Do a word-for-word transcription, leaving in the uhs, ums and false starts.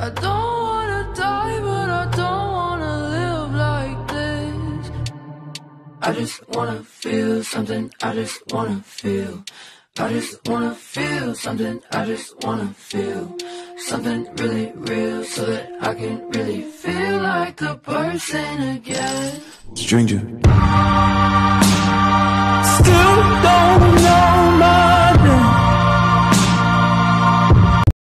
I don't wanna die, but I don't wanna live like this. I just wanna feel something, I just wanna feel. I just wanna feel something, I just wanna feel something really real, so that I can really feel like a person again. Stranger.